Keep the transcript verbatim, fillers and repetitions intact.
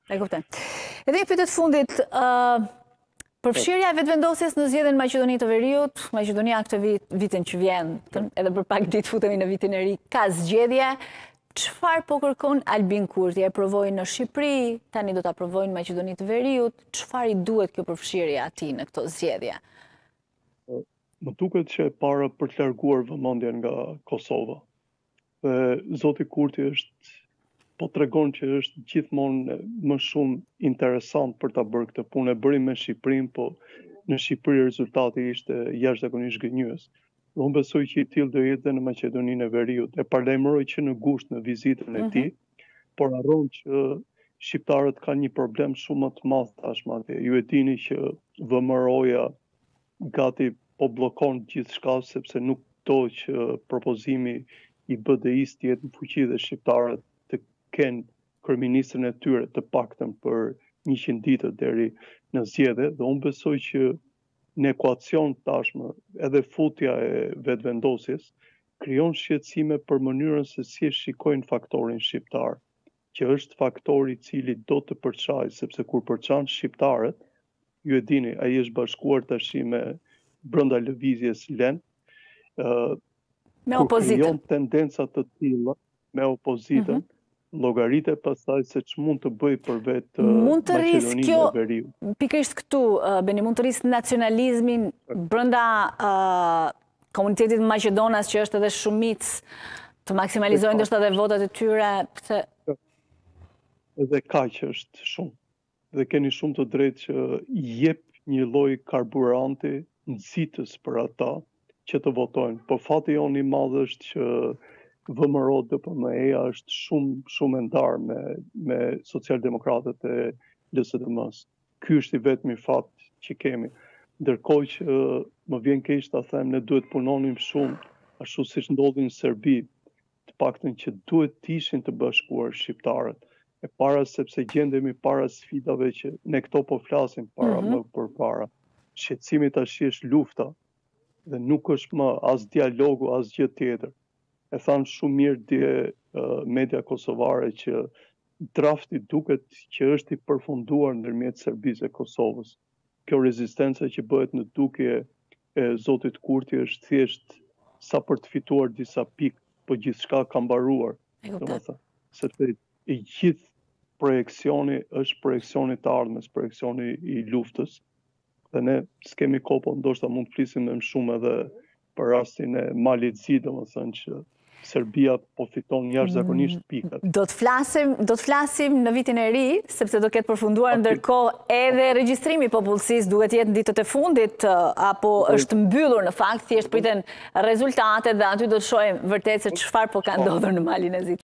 E kuptoj. Edhe një pyetje të fundit, përfshirja e vetëvendosjes në zgjedhjen në Maqedoni të Veriut, Maqedonia këtë vit, vitin që vjen, edhe për pak ditë futemi në vitin e ri, ka zgjedhje. Çfarë po kërkon Albin Kurti? E provoi në Shqipëri, tani do ta provojnë në Maqedoni të Veriut. Çfarë i duhet kjo përfshirje atij në këto zgjedhje? Më duket që e para për të larguar vëmendjen nga Kosova. Dhe zoti Kurti është po tregon që është gjithmonë më shumë interesant për ta bërë këtë punë. E bëri me Shqipërinë, po në Shqipëri rezultati ishte jashtëzakonisht gënjyes. Dhe unë besoj që i tillë do jetë dhe në Maqedoninë e Veriut. E paralajmëroi që në gusht në vizitën e tij, por harron që shqiptarët kanë një problem shumë më të madh tashmë atje. Ju e dini që V M R-oja gati po bllokon gjithçka sepse nuk do që propozimi i B D I-s të jetë në fuqi dhe shqiptarët të kenë kryeministrin e tyre të paktën për njëqind ditë deri në zgjedhje. Dhe unë besoj që në ekuacion tashmë edhe futja e vetëvendosjes krijon shqetësime për mënyrën se si e shikojnë faktorin shqiptar, që është faktori i cili do të përçajë, sepse kur përçan shqiptarët, ju e dini, ai është bashkuar tash me brenda lëvizjes Len, uh, me kur opozitën. Krijon tendenca të tilla me opozitën, mm -hmm. llogaritë pastaj se ç'mund të bëj për vetë mund të rrisë kjo Veriut. Pikërisht këtu, Beni, mund të rrisë nacionalizmin brenda uh, komunitetit maqedonas që është edhe shumicë të maksimalizojnë ndoshta edhe votat e tyre, pse edhe kaq është shumë. Dhe keni shumë të drejtë që jep një lloj karburanti nxitës për ata që të votojnë. Po fati jonë i madh është që V M R-o D P M E-ja është shumë shumë e ndarë me me socialdemokratët e L S D M-s. Ky është i vetmi fat që kemi. Ndërkohë që më vjen keq ta them, ne duhet punonim shumë, ashtu siç ndodhi në Serbi, të paktën që duhet të ishin të bashkuar shqiptarët. E para sepse gjendemi para sfidave që ne këto po flasim para mm -hmm. më përpara. Shqetësimi tash është lufta dhe nuk është më as dialogu as gjë tjetër. E thanë shumë mirë dje uh, media kosovare që drafti duket që është i përfunduar ndërmjet Serbisë e Kosovës. Kjo rezistenca që bëhet në dukje e zotit Kurti është thjesht sa për të fituar disa pikë, po gjithçka ka mbaruar. Domethënë, sepse i gjithë projeksioni është projeksioni të ardhmes, projeksioni i luftës. Dhe ne s'kemi kohë, po ndoshta mund të flisim më shumë edhe për rastin e Malit Zi, domethënë që Serbia po fiton jashtëzakonisht pikat. Do të flasim, do të flasim në vitin e ri, sepse do ketë përfunduar ndërkohë edhe regjistrimi i popullsisë duhet jetë në ditët e fundit apo është mbyllur në fakt, thjesht priten rezultatet dhe aty do të shohim vërtet se çfarë po ka ndodhur në Malin e Zit.